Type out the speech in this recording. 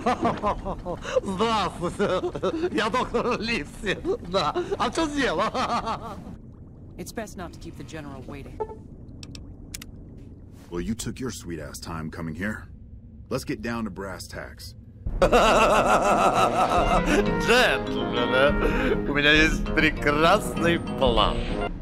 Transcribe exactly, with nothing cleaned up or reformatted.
Здравствуйте. Я доктор Ливси. Да. А в чем дело? It's best not to keep the general waiting. Well, you took your sweet-ass time coming here. Let's get down to brass tacks. Джентльмены, у меня есть прекрасный план.